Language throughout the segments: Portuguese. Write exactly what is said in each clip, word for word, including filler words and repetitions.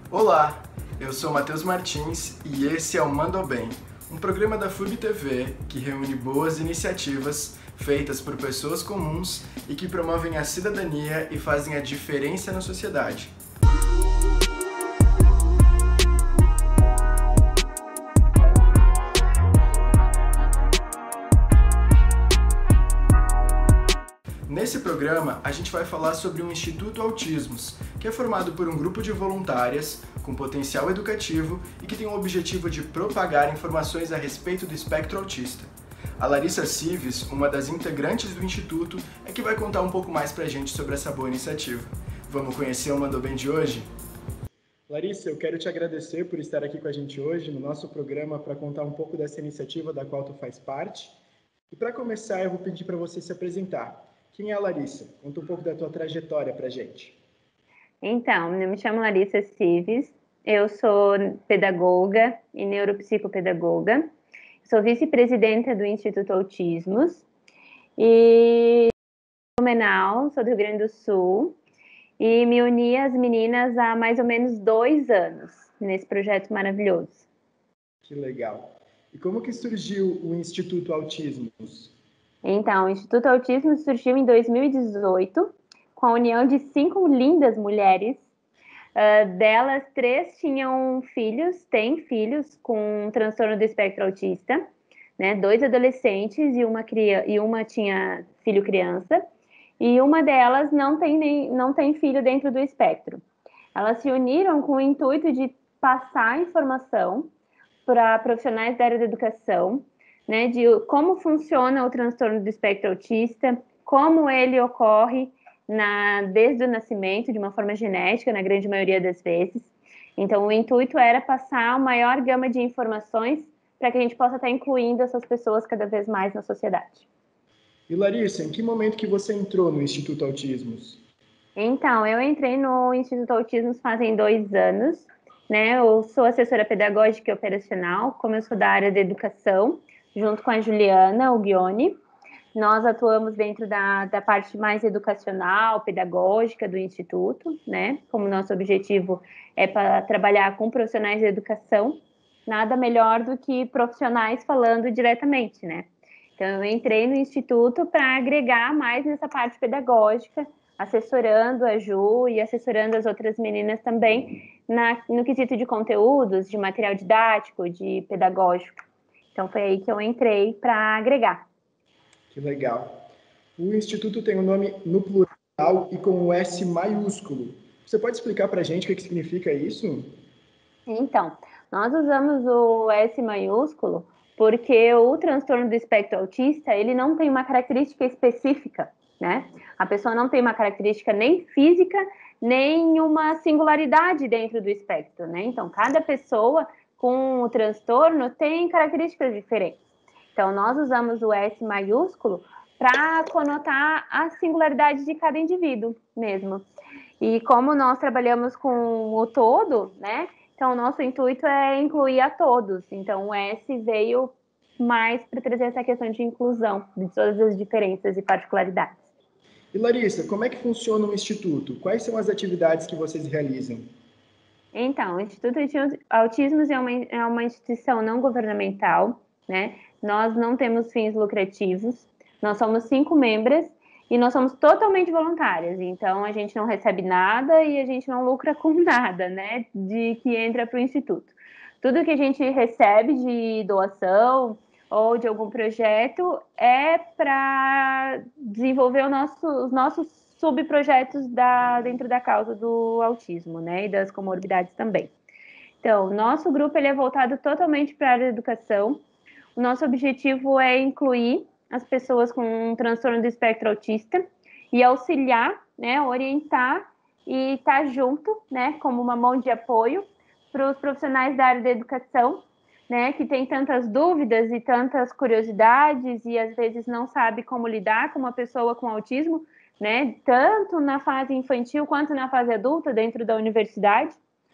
Olá, eu sou Matheus Martins e esse é o Mando Bem, um programa da F U B T V que reúne boas iniciativas feitas por pessoas comuns e que promovem a cidadania e fazem a diferença na sociedade. Nesse programa, a gente vai falar sobre o Instituto Autismos, que é formado por um grupo de voluntárias com potencial educativo e que tem o objetivo de propagar informações a respeito do espectro autista. A Larissa Cives, uma das integrantes do Instituto, é que vai contar um pouco mais pra gente sobre essa boa iniciativa. Vamos conhecer o Mandou Bem de hoje? Larissa, eu quero te agradecer por estar aqui com a gente hoje no nosso programa para contar um pouco dessa iniciativa da qual tu faz parte. E para começar, eu vou pedir para você se apresentar. Quem é a Larissa? Conta um pouco da tua trajetória pra gente. Então, eu me chamo Larissa Cives, eu sou pedagoga e neuropsicopedagoga, sou vice-presidenta do Instituto Autismos e sou Blumenau, sou do Rio Grande do Sul e me uni às meninas há mais ou menos dois anos nesse projeto maravilhoso. Que legal! E como que surgiu o Instituto Autismos? Então, o Instituto Autismo surgiu em dois mil e dezoito, com a união de cinco lindas mulheres. Uh, delas, três tinham filhos, têm filhos com transtorno do espectro autista, né? Dois adolescentes e uma, cria e uma tinha filho criança, e uma delas não tem, nem, não tem filho dentro do espectro. Elas se uniram com o intuito de passar informação para profissionais da área da educação, né, de como funciona o transtorno do espectro autista, como ele ocorre na, desde o nascimento, de uma forma genética, na grande maioria das vezes. Então, o intuito era passar a maior gama de informações para que a gente possa estar incluindo essas pessoas cada vez mais na sociedade. E Larissa, em que momento que você entrou no Instituto Autismos? Então, eu entrei no Instituto Autismos fazem dois anos, né? Eu sou assessora pedagógica e operacional, como eu sou da área da educação, junto com a Juliana Uguione. Nós atuamos dentro da, da parte mais educacional, pedagógica do Instituto, né? Como nosso objetivo é para trabalhar com profissionais de educação, nada melhor do que profissionais falando diretamente, né? Então, eu entrei no Instituto para agregar mais nessa parte pedagógica, assessorando a Ju e assessorando as outras meninas também na, no quesito de conteúdos, de material didático, de pedagógico. Então, foi aí que eu entrei para agregar. Que legal. O Instituto tem o um nome no plural e com o S maiúsculo. Você pode explicar para a gente o que, que significa isso? Então, nós usamos o S maiúsculo porque o transtorno do espectro autista, ele não tem uma característica específica, né? A pessoa não tem uma característica nem física, nem uma singularidade dentro do espectro, né? Então, cada pessoa com o transtorno tem características diferentes. Então, nós usamos o S maiúsculo para conotar a singularidade de cada indivíduo mesmo. E como nós trabalhamos com o todo, né? Então, o nosso intuito é incluir a todos. Então, o S veio mais para trazer essa questão de inclusão de todas as diferenças e particularidades. E Larissa, como é que funciona o Instituto? Quais são as atividades que vocês realizam? Então, o Instituto Autismos é uma, é uma instituição não governamental, né? Nós não temos fins lucrativos, nós somos cinco membros e nós somos totalmente voluntárias, então a gente não recebe nada e a gente não lucra com nada, né? De que entra para o Instituto. Tudo que a gente recebe de doação ou de algum projeto é para desenvolver o nosso, os nossos subprojetos da, dentro da causa do autismo, né, e das comorbidades também. Então, nosso grupo ele é voltado totalmente para a área da educação. O nosso objetivo é incluir as pessoas com um transtorno do espectro autista e auxiliar, né, orientar e estar junto, né, como uma mão de apoio para os profissionais da área da educação, né, que tem tantas dúvidas e tantas curiosidades e às vezes não sabe como lidar com uma pessoa com autismo, né, tanto na fase infantil quanto na fase adulta dentro da universidade.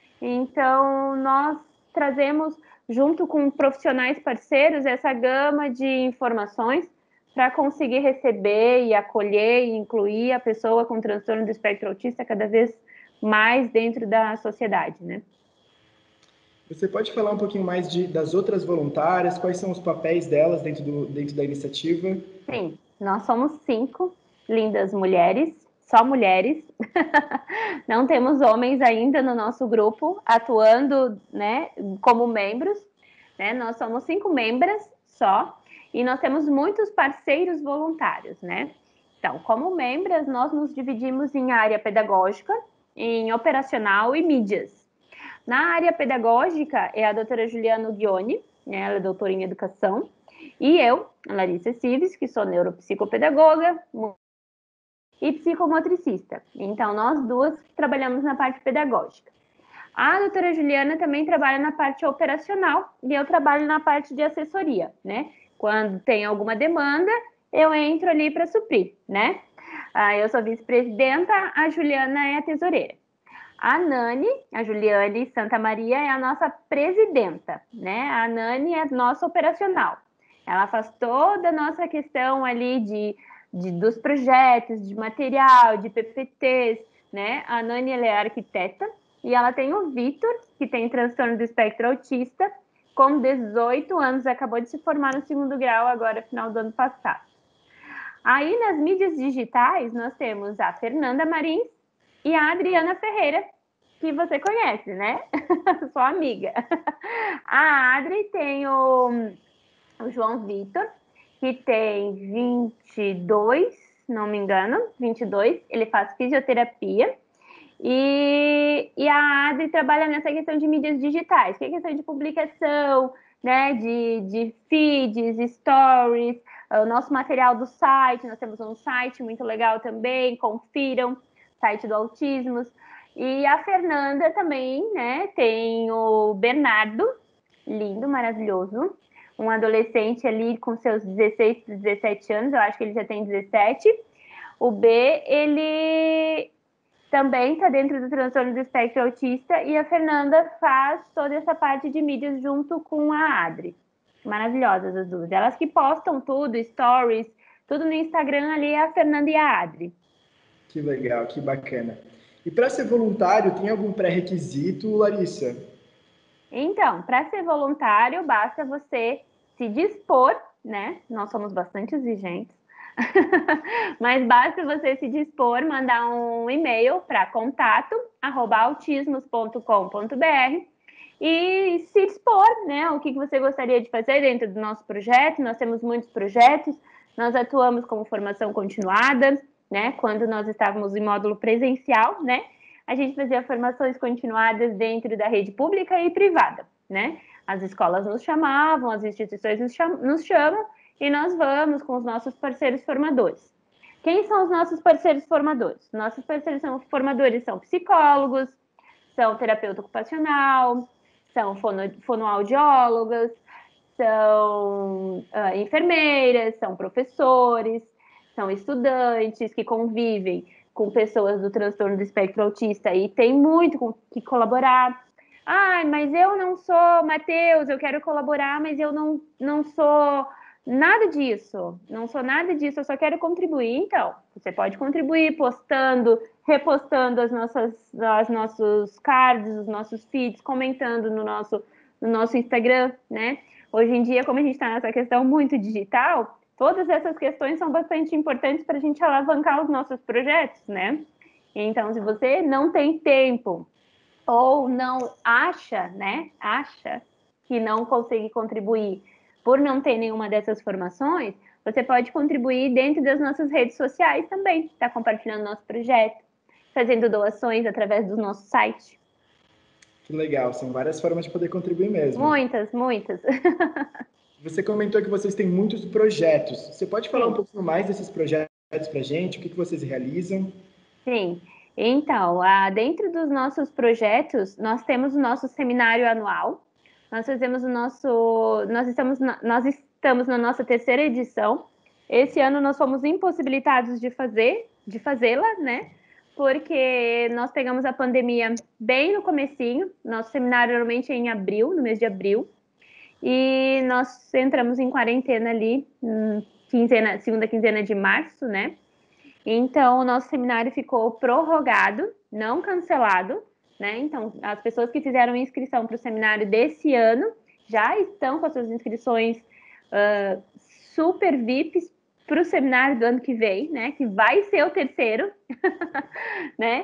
Então, nós trazemos, junto com profissionais parceiros, essa gama de informações para conseguir receber e acolher e incluir a pessoa com transtorno do espectro autista cada vez mais dentro da sociedade, né? Você pode falar um pouquinho mais de, das outras voluntárias, quais são os papéis delas dentro, do, dentro da iniciativa? Sim, nós somos cinco lindas mulheres, só mulheres. Não temos homens ainda no nosso grupo atuando, né, como membros, né? Nós somos cinco membros só e nós temos muitos parceiros voluntários, né? Então, como membros, nós nos dividimos em área pedagógica, em operacional e mídias. Na área pedagógica é a doutora Juliana Ghioni, né? Ela é doutora em educação, e eu, a Larissa Cives, que sou neuropsicopedagoga e psicomotricista. Então, nós duas trabalhamos na parte pedagógica. A doutora Juliana também trabalha na parte operacional e eu trabalho na parte de assessoria, né? Quando tem alguma demanda, eu entro ali para suprir, né? Ah, eu sou vice-presidenta, a Juliana é a tesoureira. A Nani, a Juliane Santa Maria, é a nossa presidenta, né? A Nani é nossa operacional. Ela faz toda a nossa questão ali de, de, dos projetos, de material, de P P Ts, né? A Nani, ela é arquiteta e ela tem o Vitor, que tem transtorno do espectro autista, com dezoito anos, acabou de se formar no segundo grau agora, final do ano passado. Aí, nas mídias digitais, nós temos a Fernanda Marins e a Adriana Ferreira, que você conhece, né? Sua amiga. A Adri tem o, o João Vitor, que tem vinte e dois, não me engano, vinte e dois, ele faz fisioterapia. E, e a Adri trabalha nessa questão de mídias digitais, que é questão de publicação, né, de, de feeds, stories, o nosso material do site, nós temos um site muito legal também, confiram, site do Autismos. E a Fernanda também, né, tem o Bernardo, lindo, maravilhoso, um adolescente ali com seus dezesseis, dezessete anos, eu acho que ele já tem dezessete. O B, ele também está dentro do transtorno do espectro autista e a Fernanda faz toda essa parte de mídias junto com a Adri. Maravilhosas as duas. Elas que postam tudo, stories, tudo no Instagram ali é a Fernanda e a Adri. Que legal, que bacana. E para ser voluntário, tem algum pré-requisito, Larissa? Então, para ser voluntário, basta você se dispor, né? Nós somos bastante exigentes. Mas basta você se dispor, mandar um e-mail para contato arroba autismos ponto com ponto br e se dispor, né? O que você gostaria de fazer dentro do nosso projeto. Nós temos muitos projetos, nós atuamos como formação continuada, né? Quando nós estávamos em módulo presencial, né? A gente fazia formações continuadas dentro da rede pública e privada, né? As escolas nos chamavam, as instituições nos chamam, nos chamam e nós vamos com os nossos parceiros formadores. Quem são os nossos parceiros formadores? Nossos parceiros são, formadores são psicólogos, são terapeuta ocupacional, são fono, fonoaudiólogas, são uh, enfermeiras, são professores, são estudantes que convivem com pessoas do transtorno do espectro autista e tem muito com que colaborar. Ai, mas eu não sou Matheus, eu quero colaborar, mas eu não, não sou nada disso, não sou nada disso, eu só quero contribuir. Então, você pode contribuir postando, repostando as nossas, os nossos cards, os nossos feeds, comentando no nosso, no nosso Instagram, né? Hoje em dia, como a gente está nessa questão muito digital, todas essas questões são bastante importantes para a gente alavancar os nossos projetos, né? Então, se você não tem tempo ou não acha, né, acha que não consegue contribuir por não ter nenhuma dessas formações, você pode contribuir dentro das nossas redes sociais também, tá compartilhando nosso projeto, fazendo doações através do nosso site. Que legal, são várias formas de poder contribuir mesmo. Muitas, muitas. Você comentou que vocês têm muitos projetos. Você pode falar Sim. um pouquinho mais desses projetos para a gente? O que, que vocês realizam? Sim. Então, dentro dos nossos projetos, nós temos o nosso seminário anual. Nós fazemos o nosso... Nós estamos na, nós estamos na nossa terceira edição. Esse ano nós fomos impossibilitados de fazer, de fazê-la, né? Porque nós pegamos a pandemia bem no comecinho. Nosso seminário normalmente é em abril, no mês de abril. E nós entramos em quarentena ali, quinzena, segunda quinzena de março, né? Então, o nosso seminário ficou prorrogado não cancelado, né? Então, as pessoas que fizeram inscrição para o seminário desse ano já estão com as suas inscrições uh, super V I Ps para o seminário do ano que vem, né? Que vai ser o terceiro, né?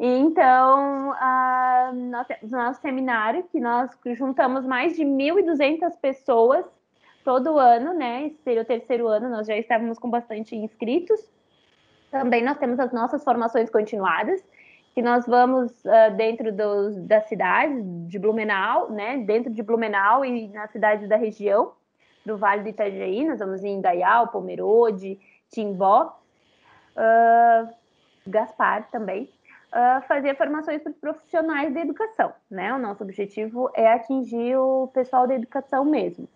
Então, uh, nós temos o nosso seminário, que nós juntamos mais de mil e duzentas pessoas todo ano, né? Esse seria o terceiro ano, nós já estávamos com bastante inscritos. Também nós temos as nossas formações continuadas, que nós vamos uh, dentro dos, da cidade de Blumenau, né? Dentro de Blumenau e nas cidades da região do Vale do Itajaí, nós vamos em Indaial, Pomerode, Timbó, uh, Gaspar também, uh, fazer formações para os profissionais da educação, né? O nosso objetivo é atingir o pessoal da educação mesmo.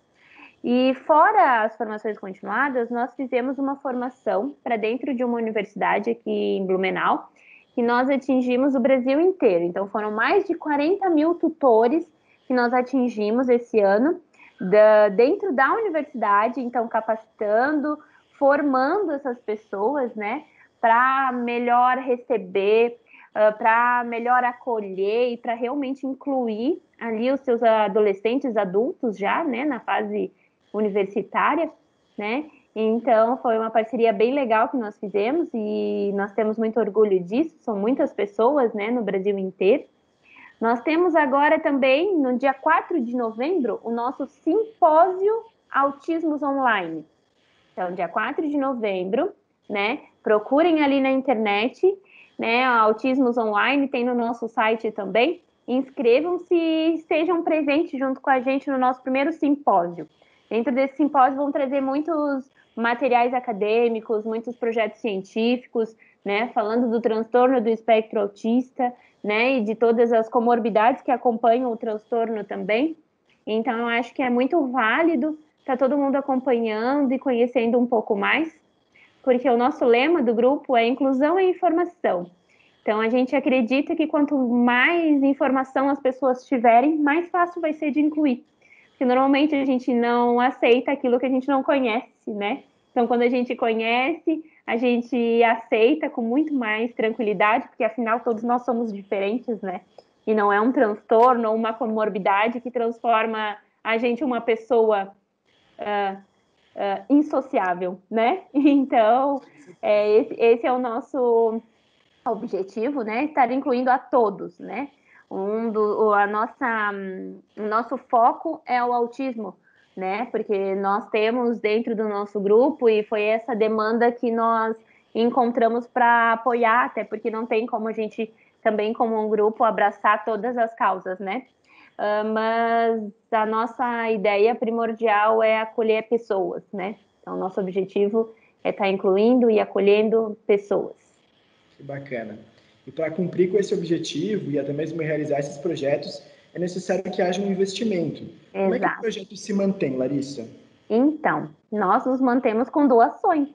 E fora as formações continuadas, nós fizemos uma formação para dentro de uma universidade aqui em Blumenau, que nós atingimos o Brasil inteiro. Então, foram mais de quarenta mil tutores que nós atingimos esse ano, da, dentro da universidade, então capacitando, formando essas pessoas, né, para melhor receber, uh, para melhor acolher e para realmente incluir ali os seus adolescentes, adultos já, né, na fase universitária, né? Então, foi uma parceria bem legal que nós fizemos e nós temos muito orgulho disso, são muitas pessoas, né, no Brasil inteiro. Nós temos agora também, no dia quatro de novembro, o nosso simpósio Autismos Online. Então, dia quatro de novembro, né, procurem ali na internet, né, Autismos Online, tem no nosso site também, inscrevam-se e estejam presentes junto com a gente no nosso primeiro simpósio. Dentro desse simpósio vão trazer muitos materiais acadêmicos, muitos projetos científicos, né, falando do transtorno do espectro autista, né, e de todas as comorbidades que acompanham o transtorno também. Então, eu acho que é muito válido estar todo mundo acompanhando e conhecendo um pouco mais, porque o nosso lema do grupo é inclusão e informação. Então, a gente acredita que quanto mais informação as pessoas tiverem, mais fácil vai ser de incluir. Porque normalmente a gente não aceita aquilo que a gente não conhece, né? Então, quando a gente conhece, a gente aceita com muito mais tranquilidade, porque afinal todos nós somos diferentes, né? E não é um transtorno ou uma comorbidade que transforma a gente uma pessoa uh, uh, insociável, né? Então, é, esse, esse é o nosso objetivo, né? Estar incluindo a todos, né? Um do, a nossa, o nosso foco é o autismo, né? Porque nós temos dentro do nosso grupo e foi essa demanda que nós encontramos para apoiar, até porque não tem como a gente também como um grupo abraçar todas as causas, né? Uh, mas a nossa ideia primordial é acolher pessoas, né? Então, nosso objetivo é estar incluindo e acolhendo pessoas. Que bacana. E para cumprir com esse objetivo e até mesmo realizar esses projetos, é necessário que haja um investimento. Exato. Como é que o projeto se mantém, Larissa? Então, nós nos mantemos com doações.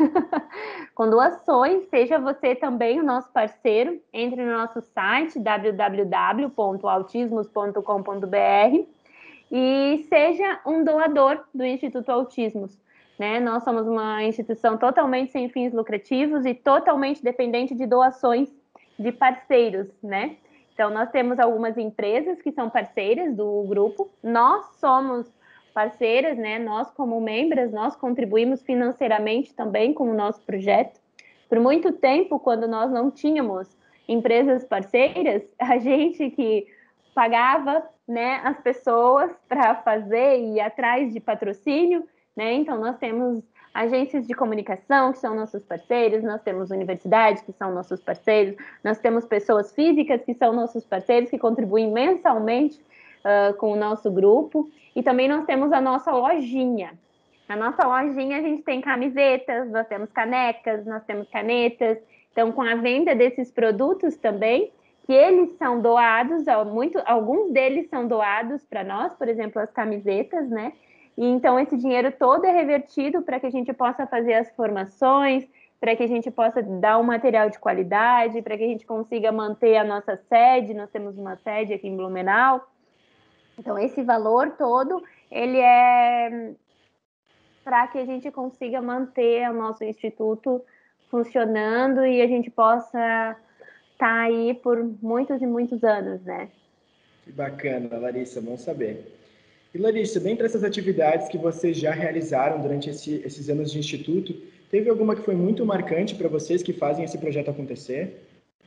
Com doações, seja você também o nosso parceiro, entre no nosso site w w w ponto autismos ponto com ponto b r e seja um doador do Instituto Autismos. Né? Nós somos uma instituição totalmente sem fins lucrativos e totalmente dependente de doações de parceiros, né? Então, nós temos algumas empresas que são parceiras do grupo, nós somos parceiras, né? Nós, como membros, nós contribuímos financeiramente também com o nosso projeto. Por muito tempo, quando nós não tínhamos empresas parceiras, a gente que pagava, né, as pessoas para fazer e ir atrás de patrocínio, né? Então, nós temos agências de comunicação que são nossos parceiros, nós temos universidades que são nossos parceiros, nós temos pessoas físicas que são nossos parceiros, que contribuem mensalmente uh, com o nosso grupo, e também nós temos a nossa lojinha. Na nossa lojinha a gente tem camisetas, nós temos canecas, nós temos canetas, então com a venda desses produtos também, que eles são doados, muito, alguns deles são doados para nós, por exemplo, as camisetas, né? E então esse dinheiro todo é revertido para que a gente possa fazer as formações, para que a gente possa dar um material de qualidade, para que a gente consiga manter a nossa sede, nós temos uma sede aqui em Blumenau. Então esse valor todo, ele é para que a gente consiga manter o nosso instituto funcionando e a gente possa está aí por muitos e muitos anos, né? Que bacana, Larissa, bom saber. E Larissa, dentre essas atividades que vocês já realizaram durante esse, esses anos de instituto, teve alguma que foi muito marcante para vocês que fazem esse projeto acontecer?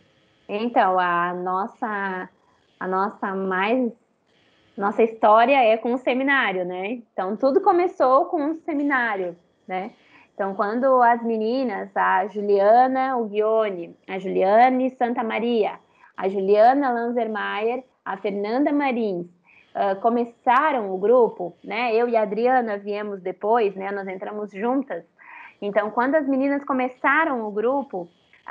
Então, a nossa, a nossa mais, nossa história é com o seminário, né? Então, tudo começou com um seminário, né? Então, quando as meninas, a Juliana Uguione, a Juliane Santa Maria, a Juliana Lanzermaier, a Fernanda Marins, uh, começaram o grupo, né? Eu e a Adriana viemos depois, né? Nós entramos juntas. Então, quando as meninas começaram o grupo,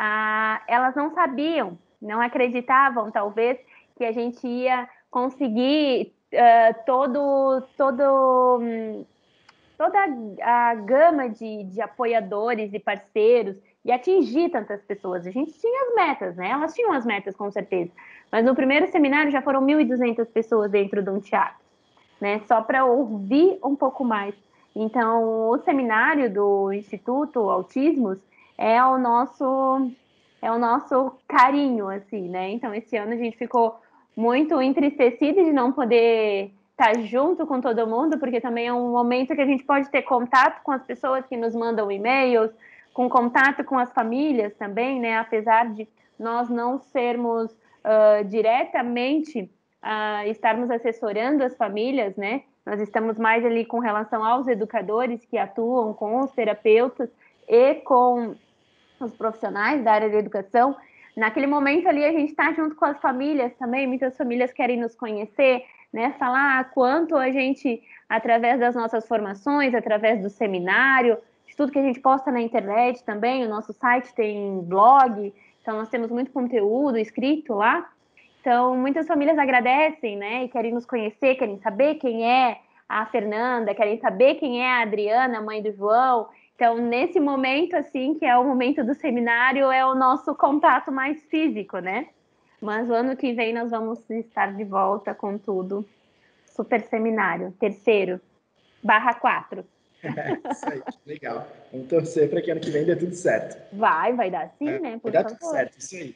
uh, elas não sabiam, não acreditavam, talvez, que a gente ia conseguir uh, todo, todo, um, toda a, a gama de, de apoiadores e parceiros e atingir tantas pessoas. A gente tinha as metas, né? Elas tinham as metas, com certeza. Mas no primeiro seminário já foram mil e duzentas pessoas dentro de um teatro, né? Só para ouvir um pouco mais. Então, o seminário do Instituto Autismos é o nosso... é o nosso carinho, assim, né? Então, esse ano a gente ficou muito entristecido de não poder estar junto com todo mundo, porque também é um momento que a gente pode ter contato com as pessoas que nos mandam e-mails, com contato com as famílias também, né? Apesar de nós não sermos uh, diretamente, uh, estarmos assessorando as famílias, né? Nós estamos mais ali com relação aos educadores que atuam com os terapeutas e com os profissionais da área de educação. Naquele momento ali a gente está junto com as famílias também, muitas famílias querem nos conhecer, né, falar quanto a gente, através das nossas formações, através do seminário, de tudo que a gente posta na internet também, o nosso site tem blog, então nós temos muito conteúdo escrito lá, então muitas famílias agradecem, né, e querem nos conhecer, querem saber quem é a Fernanda, querem saber quem é a Adriana, mãe do João. Então, nesse momento, assim, que é o momento do seminário, é o nosso contato mais físico, né? Mas o ano que vem nós vamos estar de volta com tudo. Super seminário, terceiro, barra quatro. Isso aí, legal. Vamos torcer para que ano que vem dê tudo certo. Vai, vai dar sim, é, né? Por vai dar favor. Tudo certo, isso aí.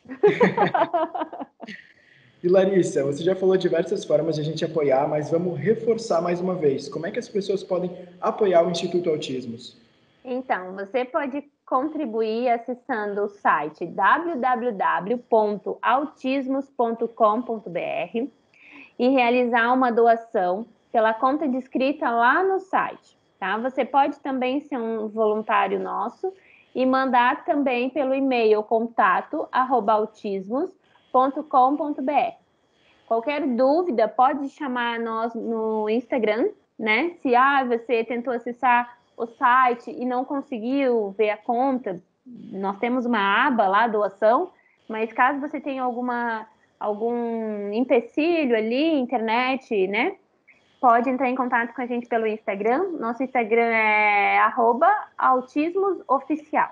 E Larissa, você já falou diversas formas de a gente apoiar, mas vamos reforçar mais uma vez. Como é que as pessoas podem apoiar o Instituto Autismos? Então, você pode contribuir acessando o site w w w ponto autismos ponto com ponto b r e realizar uma doação pela conta descrita lá no site, tá? Você pode também ser um voluntário nosso e mandar também pelo e-mail contato arroba autismos ponto com ponto b r. Qualquer dúvida, pode chamar nós no Instagram, né? Se ah, você tentou acessar o site e não conseguiu ver a conta, nós temos uma aba lá, doação, mas caso você tenha alguma, algum empecilho ali, internet, né, pode entrar em contato com a gente pelo Instagram. Nosso Instagram é arroba autismosoficial.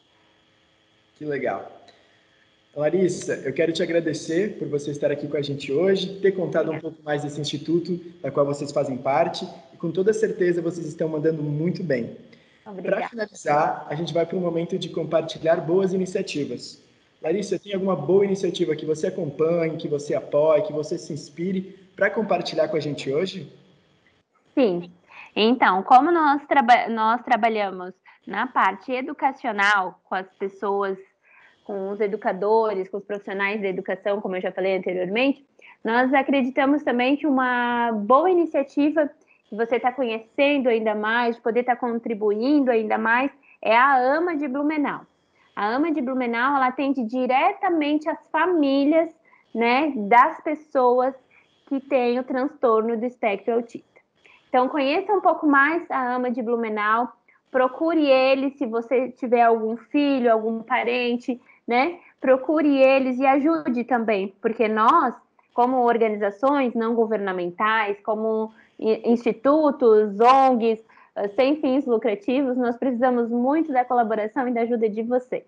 Que legal. Larissa, eu quero te agradecer por você estar aqui com a gente hoje, ter contado um pouco mais desse instituto da qual vocês fazem parte, e com toda certeza vocês estão mandando muito bem. Para finalizar, a gente vai para um momento de compartilhar boas iniciativas. Larissa, tem alguma boa iniciativa que você acompanhe, que você apoie, que você se inspire para compartilhar com a gente hoje? Sim. Então, como nós, traba- nós trabalhamos na parte educacional com as pessoas, com os educadores, com os profissionais da educação, como eu já falei anteriormente, nós acreditamos também que uma boa iniciativa que você está conhecendo ainda mais, poder estar tá contribuindo ainda mais, é a AMA de Blumenau. A AMA de Blumenau, ela atende diretamente as famílias, né, das pessoas que têm o transtorno do espectro autista. Então, conheça um pouco mais a AMA de Blumenau, procure ele se você tiver algum filho, algum parente, né? Procure eles e ajude também, porque nós, como organizações não governamentais, como institutos, O N Gs, sem fins lucrativos, nós precisamos muito da colaboração e da ajuda de você.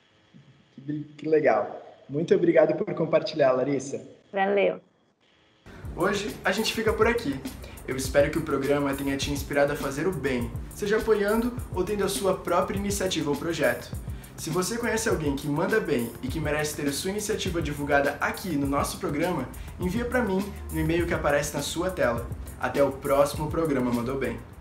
Que legal. Muito obrigado por compartilhar, Larissa. Valeu. Hoje a gente fica por aqui. Eu espero que o programa tenha te inspirado a fazer o bem, seja apoiando ou tendo a sua própria iniciativa ou projeto. Se você conhece alguém que manda bem e que merece ter a sua iniciativa divulgada aqui no nosso programa, envia para mim no e-mail que aparece na sua tela. Até o próximo programa Mandou Bem!